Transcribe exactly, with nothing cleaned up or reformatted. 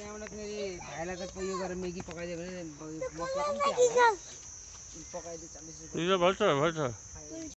त्यहाँबाट फेरि भाइलाई त उयो गरेर मेगी पकाइदियो भने मसला कम्ती हाल्छ पकाइदियो चालिस रुपियाँ भन्छ भन्छ